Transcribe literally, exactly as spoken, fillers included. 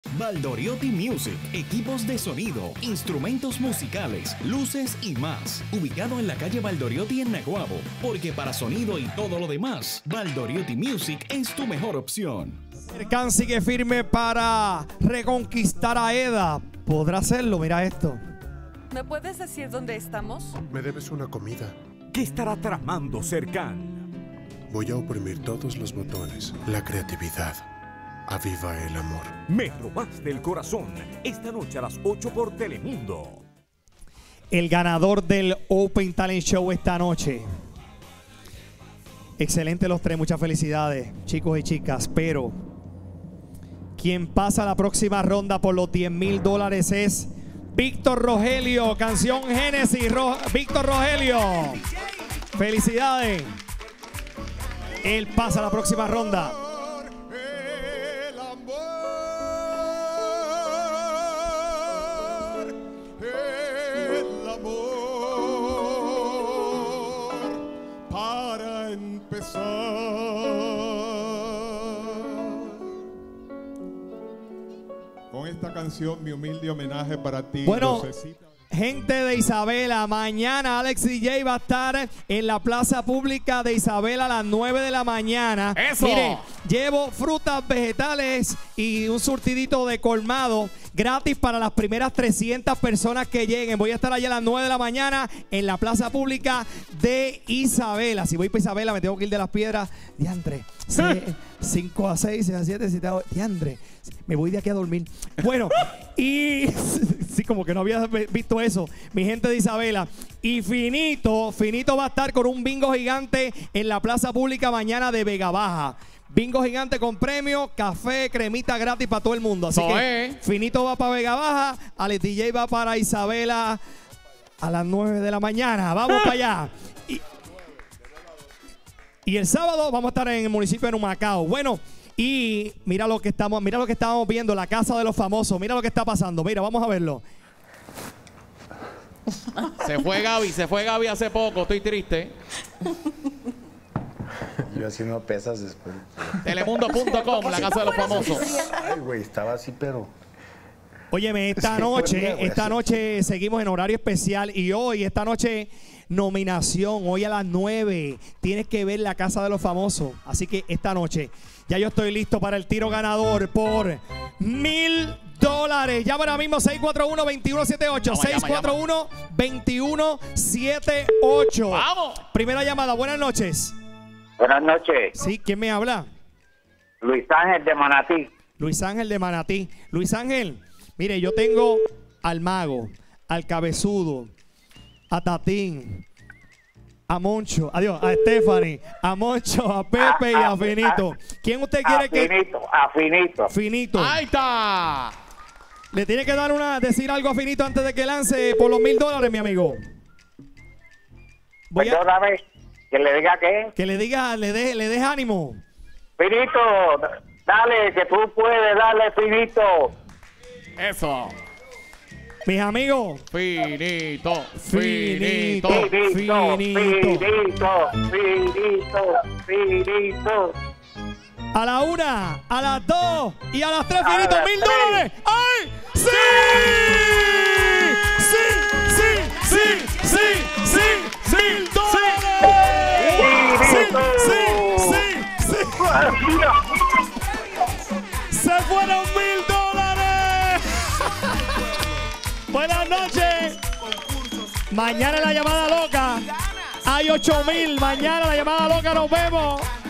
Valdoriotti Music, equipos de sonido, instrumentos musicales, luces y más. Ubicado en la calle Valdoriotti en Naguabo, porque para sonido y todo lo demás, Valdoriotti Music es tu mejor opción. Serkan sigue firme para reconquistar a Eda. ¿Podrá hacerlo? Mira esto. ¿Me puedes decir dónde estamos? Me debes una comida. ¿Qué estará tramando Serkan? Voy a oprimir todos los botones. La creatividad aviva el amor. Me robaste el corazón. Esta noche a las ocho por Telemundo. El ganador del Open Talent Show esta noche. Excelente los tres, muchas felicidades, chicos y chicas. Pero quien pasa a la próxima ronda por los diez mil dólares es Víctor Rogelio, canción Génesis. Ro Víctor Rogelio, felicidades. Él pasa a la próxima ronda. Con esta canción, mi humilde homenaje para ti. Bueno, Lucecita. Gente de Isabela, mañana Alex D J va a estar en la plaza pública de Isabela a las nueve de la mañana. ¡Eso! Mire, llevo frutas, vegetales y un surtidito de colmado gratis para las primeras trescientas personas que lleguen. Voy a estar allá a las nueve de la mañana en la plaza pública de Isabela. Si voy para Isabela me tengo que ir de Las Piedras. Diandre, cinco a seis, seis a siete, siete a ocho. Diandre, me voy de aquí a dormir. Bueno, y sí, como que no había visto eso. Mi gente de Isabela. Y Finito, Finito va a estar con un bingo gigante en la plaza pública mañana de Vega Baja. Bingo gigante con premio, café, cremita gratis para todo el mundo. Así que Finito va para Vega Baja, Alex D J va para Isabela a las nueve de la mañana. Vamos para allá. Y, y el sábado vamos a estar en el municipio de Humacao. Bueno, y mira lo que estamos, mira lo que estábamos viendo, la casa de los famosos. Mira lo que está pasando. Mira, vamos a verlo. Se fue Gaby, se fue Gaby hace poco. Estoy triste. Yo haciendo pesas después. Telemundo punto com, la casa de los famosos. Ay, güey, estaba así, pero... Óyeme, esta Sí, noche, buen día, güey. esta noche seguimos en horario especial y hoy, esta noche, nominación, hoy a las nueve. Tienes que ver la casa de los famosos. Así que esta noche, ya yo estoy listo para el tiro ganador por mil dólares. Llama ahora mismo seis cuatro uno, dos uno siete ocho. Llama, seis cuatro uno, dos uno siete ocho. ¡Vamos! Primera llamada, buenas noches. Buenas noches. Sí, ¿quién me habla? Luis Ángel de Manatí. Luis Ángel de Manatí. Luis Ángel, mire, yo tengo al Mago, al Cabezudo, a Tatín, a Moncho, adiós, a Stephanie, a Moncho, a Pepe y a Finito. ¿Quién usted quiere a que...? Finito, a Finito. Finito. ¡Ahí está! Le tiene que dar una, decir algo a Finito antes de que lance por los mil dólares, mi amigo. Voy a, Perdóname, que le diga que... que le diga, le dé le des ánimo. Finito, dale, que tú puedes, dale, Finito. Eso. Mis amigos. Finito, Finito. finito. Finito, Finito. Finito, Finito, Finito. A la una, a las dos y a las tres, A Finito, las mil tres. dólares. ¡Ay! ¡Sí! ¡Sí! ¡Sí! ¡Sí! ¡Sí! ¡Sí! ¡Mil dólares! ¡Sí! ¡Sí! ¡Sí! ¡Sí! ¡Se fueron mil dólares! Buenas noches. Mañana en la llamada loca hay ocho mil. Mañana en la llamada loca nos vemos.